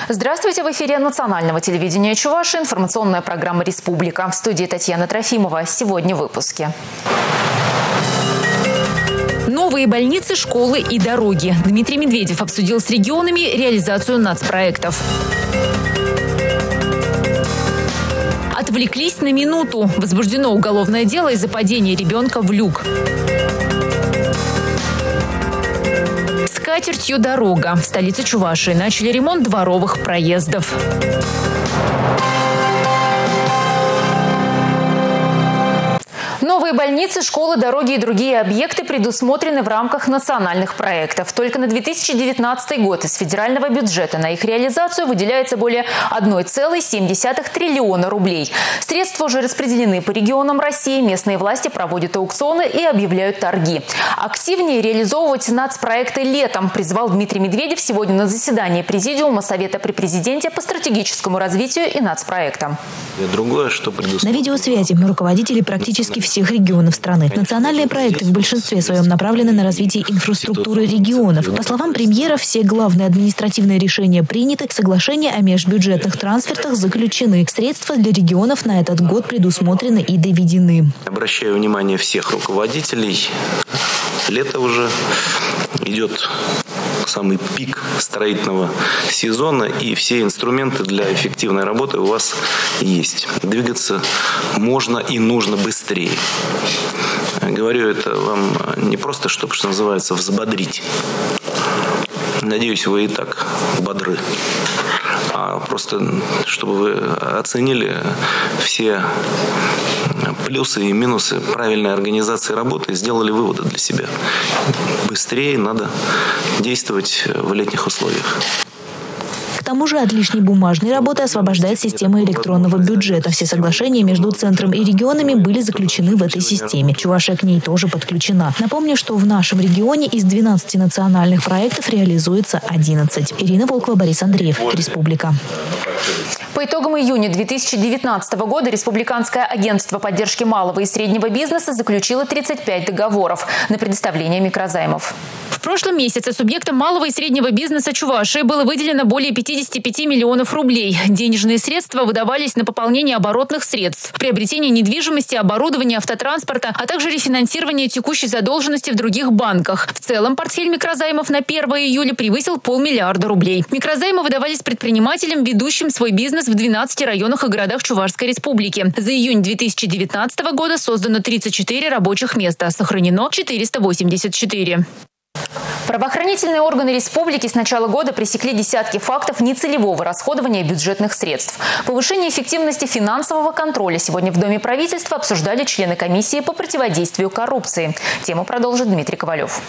Здравствуйте! В эфире национального телевидения Чувашии информационная программа «Республика». В студии Татьяна Трофимова. Сегодня в выпуске. Новые больницы, школы и дороги. Дмитрий Медведев обсудил с регионами реализацию нацпроектов. Отвлеклись на минуту. Возбуждено уголовное дело из-за падения ребенка в люк. Скатертью дорога. В столице Чувашии начали ремонт дворовых проездов. Новые больницы, школы, дороги и другие объекты предусмотрены в рамках национальных проектов. Только на 2019 год из федерального бюджета на их реализацию выделяется более 1,7 триллиона рублей. Средства уже распределены по регионам России. Местные власти проводят аукционы и объявляют торги. Активнее реализовывать нацпроекты летом призвал Дмитрий Медведев сегодня на заседании Президиума Совета при Президенте по стратегическому развитию и нацпроектам. На видеосвязи руководители практически всех регионов страны. Национальные проекты в большинстве своем направлены на развитие инфраструктуры регионов. По словам премьера, все главные административные решения приняты, соглашения о межбюджетных трансфертах заключены. Средства для регионов на этот год предусмотрены и доведены. Обращаю внимание всех руководителей. Лето уже идет самый пик строительного сезона, и все инструменты для эффективной работы у вас есть. Двигаться можно и нужно быстрее. Говорю это вам не просто, чтобы, что называется, взбодрить. Надеюсь, вы и так бодры. А просто, чтобы вы оценили все плюсы и минусы правильной организации работы и сделали выводы для себя. Быстрее надо действовать в летних условиях. К тому же от лишней бумажной работы освобождает система электронного бюджета. Все соглашения между центром и регионами были заключены в этой системе. Чувашия к ней тоже подключена. Напомню, что в нашем регионе из 12 национальных проектов реализуется 11. Ирина Волкова, Борис Андреев. Республика. По итогам июня 2019 года Республиканское агентство поддержки малого и среднего бизнеса заключило 35 договоров на предоставление микрозаймов. В прошлом месяце субъектам малого и среднего бизнеса Чувашии было выделено более 55 миллионов рублей. Денежные средства выдавались на пополнение оборотных средств, приобретение недвижимости, оборудования, автотранспорта, а также рефинансирование текущей задолженности в других банках. В целом портфель микрозаймов на 1 июля превысил 500 миллиона рублей. Микрозаймы выдавались предпринимателям, ведущим свой бизнес в 12 районах и городах Чувашской республики. За июнь 2019 года создано 34 рабочих места, сохранено 484. Правоохранительные органы республики с начала года пресекли десятки фактов нецелевого расходования бюджетных средств. Повышение эффективности финансового контроля сегодня в Доме правительства обсуждали члены комиссии по противодействию коррупции. Тему продолжит Дмитрий Ковалев.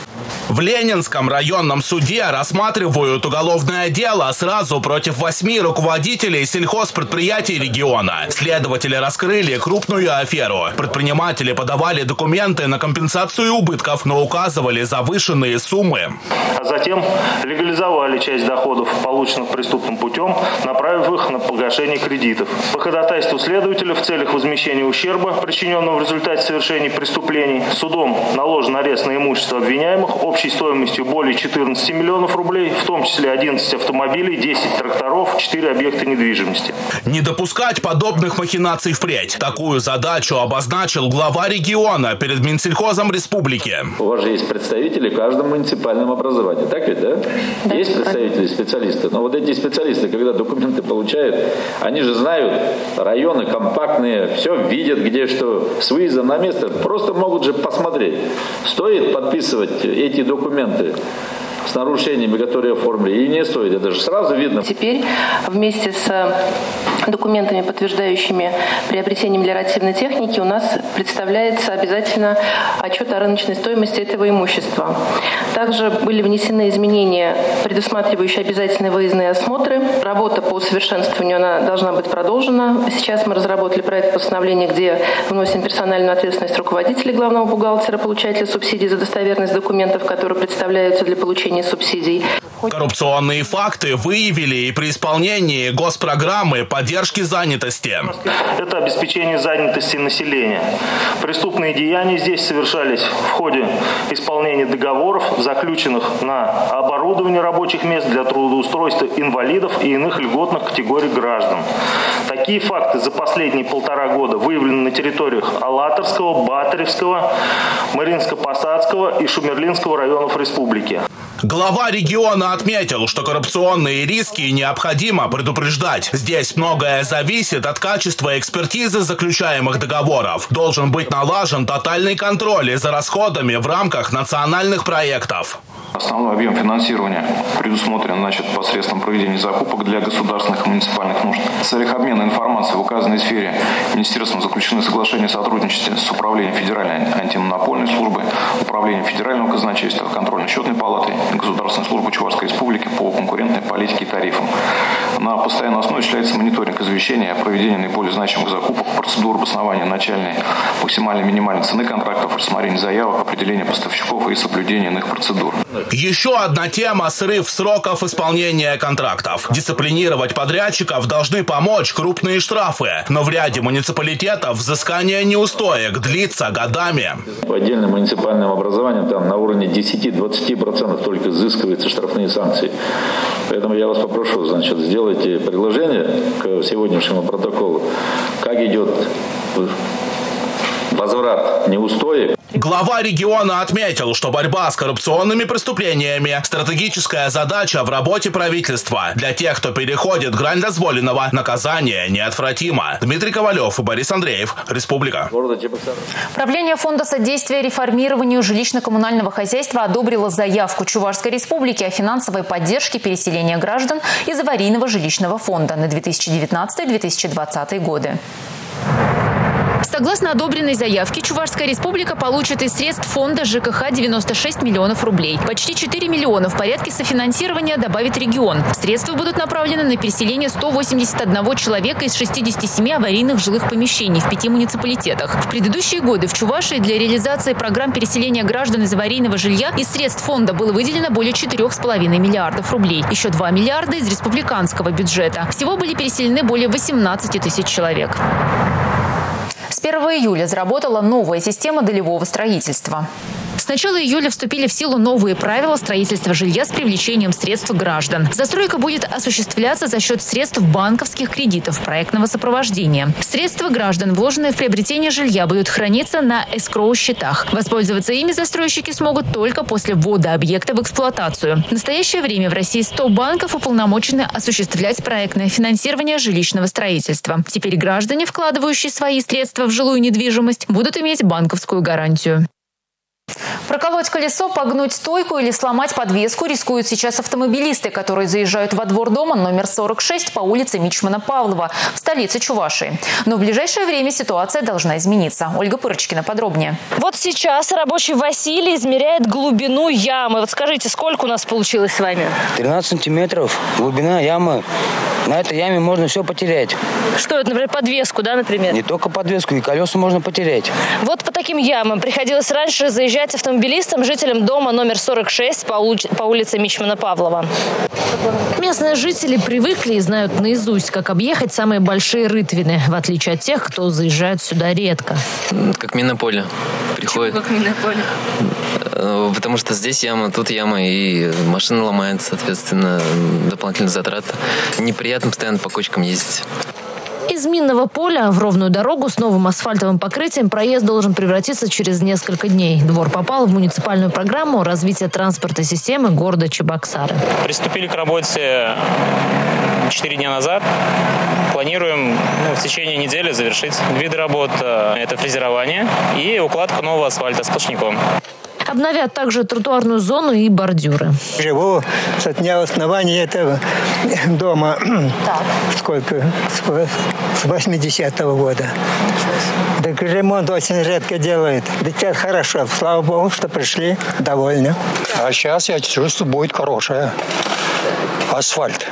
В Ленинском районном суде рассматривают уголовное дело сразу против 8 руководителей сельхозпредприятий региона. Следователи раскрыли крупную аферу. Предприниматели подавали документы на компенсацию убытков, но указывали завышенные суммы. А затем легализовали часть доходов, полученных преступным путем, направив их на погашение кредитов. По ходатайству следователя в целях возмещения ущерба, причиненного в результате совершения преступлений, судом наложен арест на имущество обвиняемых общей стоимостью более 14 миллионов рублей, в том числе 11 автомобилей, 10 тракторов, 4 объекта недвижимости. Не допускать подобных махинаций впредь. Такую задачу обозначил глава региона перед Минсельхозом республики. У вас же есть представители в каждом муниципальном образовании, так ведь, да? Да, есть представители, специалисты. Но вот эти специалисты, когда документы получают, они же знают районы компактные, все видят, где что, с выездом на место, просто могут же посмотреть. Стоит подписывать эти документы с нарушениями, которые оформили, и не стоит. Это же сразу видно. Теперь вместе с документами, подтверждающими приобретение мелиоративной техники, у нас представляется обязательно отчет о рыночной стоимости этого имущества. Также были внесены изменения, предусматривающие обязательные выездные осмотры. Работа по усовершенствованию она должна быть продолжена. Сейчас мы разработали проект постановления, где вносим персональную ответственность руководителей главного бухгалтера, получателя субсидий за достоверность документов, которые представляются для получения субсидий. Коррупционные факты выявили и при исполнении госпрограммы поддержки занятости. Это обеспечение занятости населения. Преступные деяния здесь совершались в ходе исполнения договоров, заключенных на оборудование рабочих мест для трудоустройства инвалидов и иных льготных категорий граждан. Такие факты за последние 1,5 года выявлены на территориях Алатырского, Батаревского, Маринско-Посадского и Шумерлинского районов республики. Глава региона отметил, что коррупционные риски необходимо предупреждать. Здесь многое зависит от качества экспертизы заключаемых договоров. Должен быть налажен тотальный контроль за расходами в рамках национальных проектов. Основной объем финансирования предусмотрен посредством проведения закупок для государственных и муниципальных нужд. В целях обмена информацией в указанной сфере Министерством заключены соглашения о сотрудничестве с Управлением Федеральной антимонопольной службы, Управлением Федерального казначейства, Контрольно-счетной палатой и Государственной службой Чувашской республики по конкурентной политике и тарифам. На постоянной основе осуществляется мониторинг извещения о проведении наиболее значимых закупок, процедур обоснования начальной, максимальной, минимальной цены контрактов, рассмотрения заявок, определения поставщиков и соблюдения иных процедур. Еще одна тема – срыв сроков исполнения контрактов. Дисциплинировать подрядчиков должны помочь крупные штрафы. Но в ряде муниципалитетов взыскание неустоек длится годами. В отдельном муниципальном образовании там на уровне 10-20% только взыскиваются штрафные санкции. Поэтому я вас попрошу, сделайте предложение к сегодняшнему протоколу, как идет возврат неустоек. Глава региона отметил, что борьба с коррупционными преступлениями – стратегическая задача в работе правительства. Для тех, кто переходит грань дозволенного, наказание неотвратимо. Дмитрий Ковалев и Борис Андреев. Республика. Правление Фонда содействия реформированию жилищно-коммунального хозяйства одобрило заявку Чувашской республики о финансовой поддержке переселения граждан из аварийного жилищного фонда на 2019-2020 годы. Согласно одобренной заявке, Чувашская республика получит из средств фонда ЖКХ 96 миллионов рублей. Почти 4 миллиона в порядке софинансирования добавит регион. Средства будут направлены на переселение 181 человека из 67 аварийных жилых помещений в 5 муниципалитетах. В предыдущие годы в Чувашии для реализации программ переселения граждан из аварийного жилья из средств фонда было выделено более 4,5 миллиардов рублей. Еще 2 миллиарда из республиканского бюджета. Всего были переселены более 18 тысяч человек. С 1 июля заработала новая система долевого строительства. С начала июля вступили в силу новые правила строительства жилья с привлечением средств граждан. Застройка будет осуществляться за счет средств банковских кредитов проектного сопровождения. Средства граждан, вложенные в приобретение жилья, будут храниться на эскроу-счетах. Воспользоваться ими застройщики смогут только после ввода объекта в эксплуатацию. В настоящее время в России 100 банков уполномочены осуществлять проектное финансирование жилищного строительства. Теперь граждане, вкладывающие свои средства в жилую недвижимость, будут иметь банковскую гарантию. Проколоть колесо, погнуть стойку или сломать подвеску рискуют сейчас автомобилисты, которые заезжают во двор дома номер 46 по улице Мичмана Павлова в столице Чувашии. Но в ближайшее время ситуация должна измениться. Ольга Пырочкина подробнее. Вот сейчас рабочий Василий измеряет глубину ямы. Вот скажите, сколько у нас получилось с вами? 13 сантиметров глубина ямы. На этой яме можно все потерять. Что это, например, подвеску, да, например? Не только подвеску, и колеса можно потерять. Вот по таким ямам приходилось раньше заезжать автомобилистам, жителям дома номер 46 по улице Мичмана Павлова. Местные жители привыкли и знают наизусть, как объехать самые большие рытвины, в отличие от тех, кто заезжает сюда редко. Как минополе. Приходит. Почему как минополе? Потому что здесь яма, тут яма, и машина ломается, соответственно, дополнительные затраты. Неприятно постоянно по кочкам ездить. Из минного поля в ровную дорогу с новым асфальтовым покрытием проезд должен превратиться через несколько дней. Двор попал в муниципальную программу развития транспортной системы города Чебоксары. Приступили к работе 4 дня назад. Планируем в течение недели завершить виды работ. Это фрезерование и укладка нового асфальта сплошняком. Обновят также тротуарную зону и бордюры. Живу со дня основания этого дома. Так. Сколько? С 80-го года. Так ремонт очень редко делают. Да сейчас хорошо. Слава богу, что пришли. Довольны. А сейчас я чувствую, будет хороший асфальт.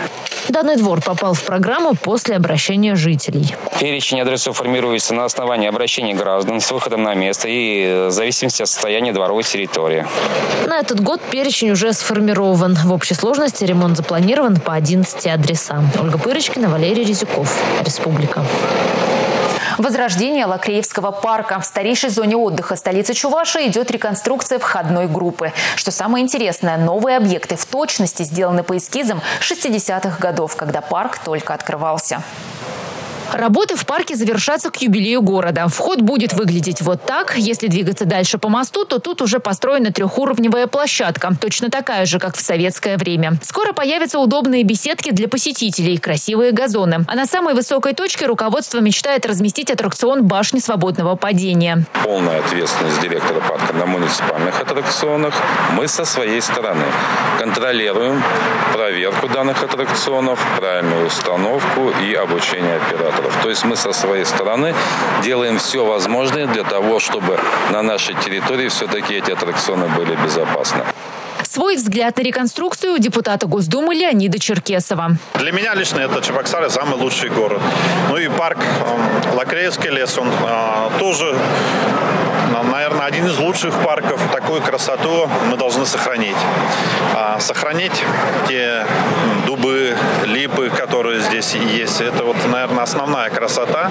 Данный двор попал в программу после обращения жителей. Перечень адресов формируется на основании обращений граждан с выходом на место и в зависимости от состояния дворовой территории. На этот год перечень уже сформирован. В общей сложности ремонт запланирован по 11 адресам. Ольга Пырочкина, Валерий Резюков. Республика. Возрождение Лакреевского парка. В старейшей зоне отдыха столицы Чувашии идет реконструкция входной группы. Что самое интересное, новые объекты в точности сделаны по эскизам 60-х годов, когда парк только открывался. Работы в парке завершатся к юбилею города. Вход будет выглядеть вот так. Если двигаться дальше по мосту, то тут уже построена трехуровневая площадка. Точно такая же, как в советское время. Скоро появятся удобные беседки для посетителей, красивые газоны. А на самой высокой точке руководство мечтает разместить аттракцион «Башни свободного падения». Полная ответственность директора парка на муниципальных аттракционах. Мы со своей стороны контролируем проверку данных аттракционов, правильную установку и обучение операторов. То есть мы со своей стороны делаем все возможное для того, чтобы на нашей территории все-таки эти аттракционы были безопасны. Свой взгляд на реконструкцию у депутата Госдумы Леонида Черкесова. Для меня лично это Чебоксары самый лучший город. Ну и парк Лакреевский лес, он тоже, наверное, один из лучших парков. Такую красоту мы должны сохранить. Сохранить те дубы, липы, которые здесь есть. Это вот, наверное, основная красота.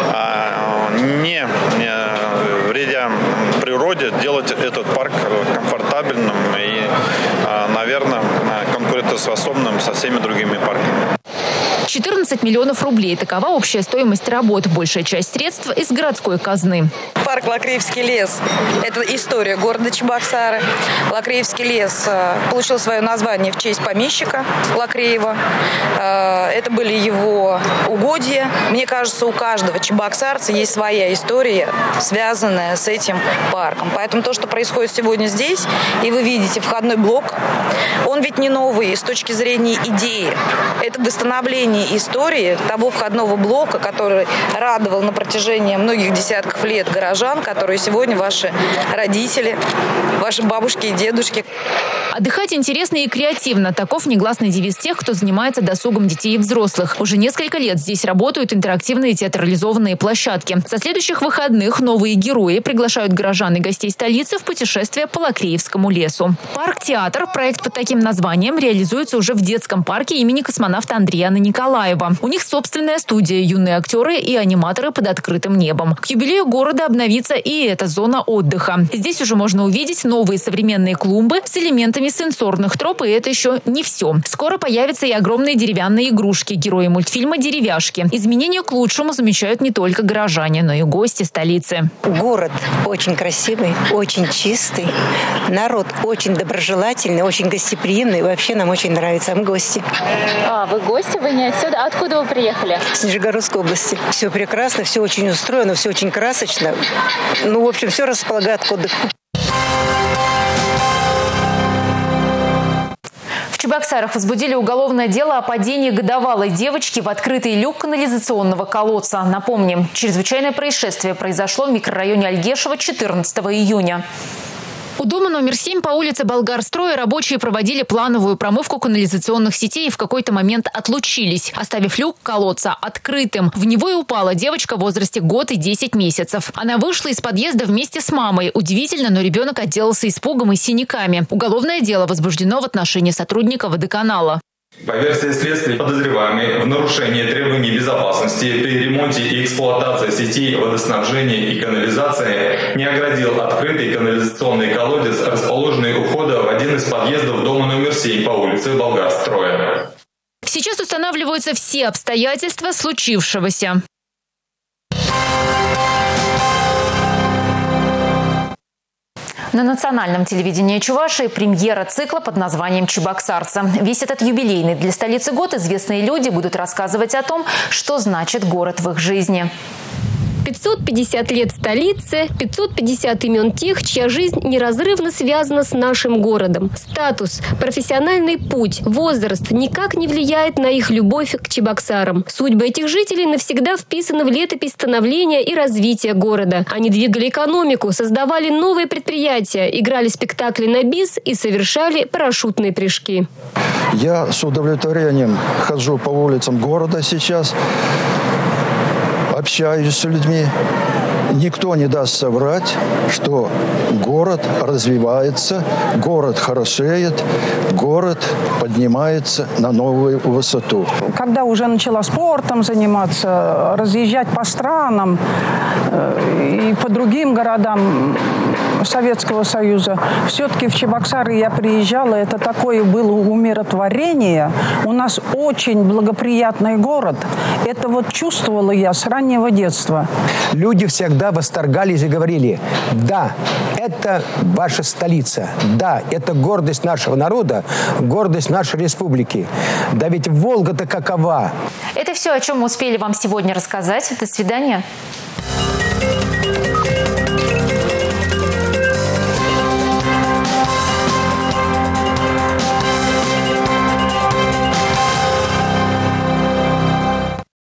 Не вредя природе, делать этот парк комфортабельным и, наверное, конкурентоспособным со всеми другими парками. 14 миллионов рублей. Такова общая стоимость работ. Большая часть средств из городской казны. Парк Лакреевский лес – это история города Чебоксары. Лакреевский лес получил свое название в честь помещика Лакреева. Это были его угодья. Мне кажется, у каждого чебоксарца есть своя история, связанная с этим парком. Поэтому то, что происходит сегодня здесь, и вы видите входной блок, он ведь не новый с точки зрения идеи. Это восстановление истории того входного блока, который радовал на протяжении многих десятков лет горожан, которые сегодня ваши родители, ваши бабушки и дедушки. Отдыхать интересно и креативно. Таков негласный девиз тех, кто занимается досугом детей и взрослых. Уже несколько лет здесь работают интерактивные театрализованные площадки. Со следующих выходных новые герои приглашают горожан и гостей столицы в путешествие по Лакреевскому лесу. Парк-театр, проект под таким названием, реализуется уже в детском парке имени космонавта Андриана Николаева. У них собственная студия, юные актеры и аниматоры под открытым небом. К юбилею города обновится и эта зона отдыха. Здесь уже можно увидеть новые современные клумбы с элементами сенсорных троп, и это еще не все. Скоро появятся и огромные деревянные игрушки, герои мультфильма «Деревяшки». Изменения к лучшему замечают не только горожане, но и гости столицы. Город очень красивый, очень чистый. Народ очень доброжелательный, очень гостеприимный. Вообще нам очень нравится. Мы гости. Вы гости? Вы не отсюда? Откуда вы приехали? С Нижегородской области. Все прекрасно, все очень устроено, все очень красочно. В общем, все располагает к отдыху. В Чебоксарах возбудили уголовное дело о падении годовалой девочки в открытый люк канализационного колодца. Напомним, чрезвычайное происшествие произошло в микрорайоне Альгешево 14 июня. У дома номер 7 по улице Болгарстроя рабочие проводили плановую промывку канализационных сетей и в какой-то момент отлучились, оставив люк колодца открытым. В него и упала девочка в возрасте год и 10 месяцев. Она вышла из подъезда вместе с мамой. Удивительно, но ребенок отделался испугом и синяками. Уголовное дело возбуждено в отношении сотрудника водоканала. По версии следствия, подозреваемый в нарушении требований безопасности при ремонте и эксплуатации сетей водоснабжения и канализации не оградил открытый канализационный колодец, расположенный у входа в один из подъездов дома номер 7 по улице Болгарстроя. Сейчас устанавливаются все обстоятельства случившегося. На национальном телевидении Чувашии премьера цикла под названием «Чебоксарцы». Весь этот юбилейный для столицы год известные люди будут рассказывать о том, что значит город в их жизни. 550 лет столицы, 550 имен тех, чья жизнь неразрывно связана с нашим городом. Статус, профессиональный путь, возраст никак не влияет на их любовь к чебоксарам. Судьбы этих жителей навсегда вписаны в летопись становления и развития города. Они двигали экономику, создавали новые предприятия, играли спектакли на бис и совершали парашютные прыжки. Я с удовлетворением хожу по улицам города сейчас, общаюсь с людьми. Никто не даст соврать, что город развивается, город хорошеет, город поднимается на новую высоту. Когда уже начала спортом заниматься, разъезжать по странам и по другим городам Советского Союза, все-таки в Чебоксары я приезжала, это такое было умиротворение. У нас очень благоприятный город. Это вот чувствовала я с раннего детства. Люди всегда восторгались и говорили: да, это ваша столица, да, это гордость нашего народа, гордость нашей республики. Да ведь Волга-то какова? Это все, о чем мы успели вам сегодня рассказать. До свидания.